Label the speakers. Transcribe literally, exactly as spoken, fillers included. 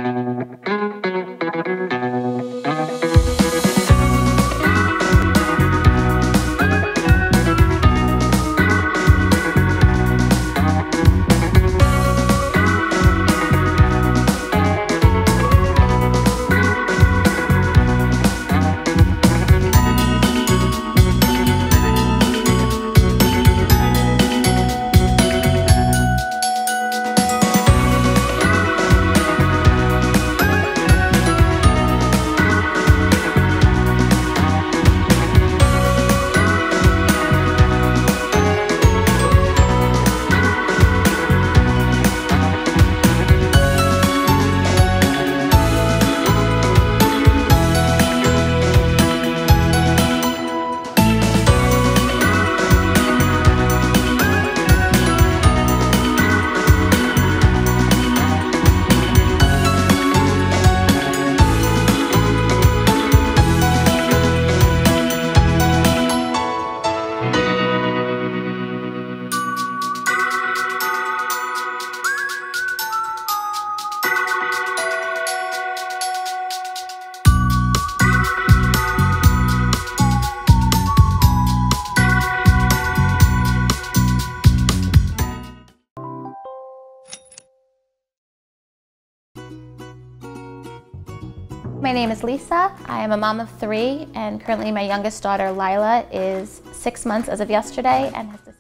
Speaker 1: My name is Lisa. I am a mom of three, and currently my youngest daughter, Lila, is six months as of yesterday and has